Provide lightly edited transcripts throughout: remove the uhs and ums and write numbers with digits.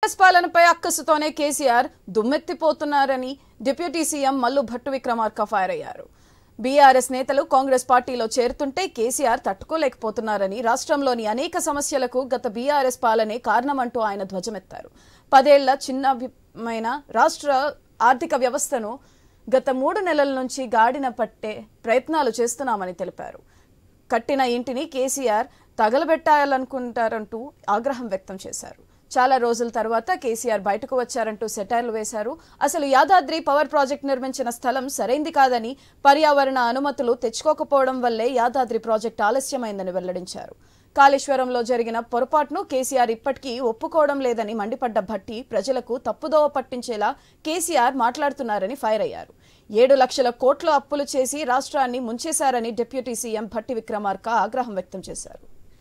BRS పాలనపై అక్కసుతోనే కేసీఆర్ దుమ్మెత్తిపోతున్నారని deputy CM Mallu Bhattu Vikramarka fire అయ్యారు. బీఆర్ఎస్ నేతలు కాంగ్రెస్ పార్టీలో చేరుతుంటే కేసీఆర్ తట్టుకోలేకపోతున్నారని, రాష్ట్రంలోని అనేక సమస్యలకు గత బీఆర్ఎస్ పాలనే కారణమంటూ ఆయన ధ్వజమెత్తారు. 10 ఏళ్ల చిన్నమైన రాష్ట్ర ఆర్థిక వ్యవస్థను గత 3 నెలల నుంచి గాడిన పట్టే ప్రయత్నాలు చేస్తున్నామని తెలిపారు. కట్టిన ఇంటిని కేసీఆర్ తగలబెట్టాలనుకుంటారంటూ ఆగ్రహం వ్యక్తం చేశారు. చాలా రోజుల తర్వాత కేసీఆర్ బయటకు వచ్చారంటూ సెటైర్లు వేశారు. అసలు యాదాద్రి పవర్ ప్రాజెక్ట్ నిర్మించిన స్థలం సరైంది కాదని, పర్యావరణ అనుమతులు తెచ్చుకోకపోవడం వల్లే యాదాద్రి ప్రాజెక్టు ఆలస్యమైందని వెల్లడించారు. కాళేశ్వరంలో జరిగిన పొరపాటును కేసీఆర్ ఇప్పటికీ ఒప్పుకోవడం లేదని మండిపడ్డ భట్టి, ప్రజలకు తప్పుదోవ పట్టించేలా కేసీఆర్ మాట్లాడుతున్నారని ఫైర్ అయ్యారు. 7 లక్షల కోట్ల అప్పులు చేసి రాష్ట్రాన్ని ముంచేశారని డిప్యూటీ సీఎం భట్టి విక్రమార్క ఆగ్రహం వ్యక్తం చేశారు.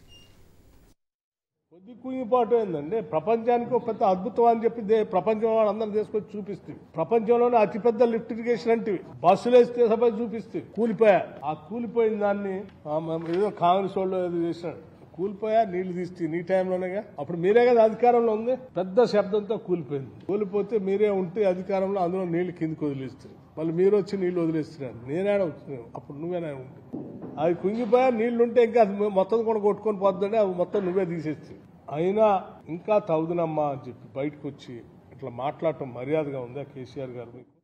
కొద్ది కుంగిపాటు ఏందండి, ప్రపంచానికి ఒక పెద్ద అద్భుతం అని చెప్పి ప్రపంచం వాళ్ళందరూ తీసుకొచ్చి చూపిస్తుంది. ప్రపంచంలోనే అతిపెద్ద లిఫ్ట్ ఇరిగేషన్ అంటే బస్సులు వేస్తే సభ చూపిస్తుంది. కూలిపోయా, ఆ కూలిపోయిన దాన్ని ఏదో కాంగ్రెస్ వాళ్ళు ఏదో చేసినాడు, కూలిపోయా నీళ్లు తీస్తే నీ టైంలోనేగా, అప్పుడు మీరే కదా అధికారంలో ఉంది, పెద్ద శబ్దంతో కూలిపోయింది. కూలిపోతే మీరే ఉంటే అధికారంలో అందులో నీళ్లు కిందికి వదిలేస్తారు, మళ్ళీ మీరు వచ్చి నీళ్లు వదిలేస్తున్నారు. నేనే వచ్చినాను, అప్పుడు నువ్వేనా ఉంటే అది కుంగిపోయా, నీళ్లుంటే ఇంకా మొత్తం కూడా కొట్టుకొని పోతుందంటే అవి మొత్తం నువ్వే తీసేస్తావు. అయినా ఇంకా తగుదనమ్మా అని చెప్పి బయటకు వచ్చి ఇట్లా మాట్లాడటం మర్యాదగా ఉందా కేసీఆర్ గారు?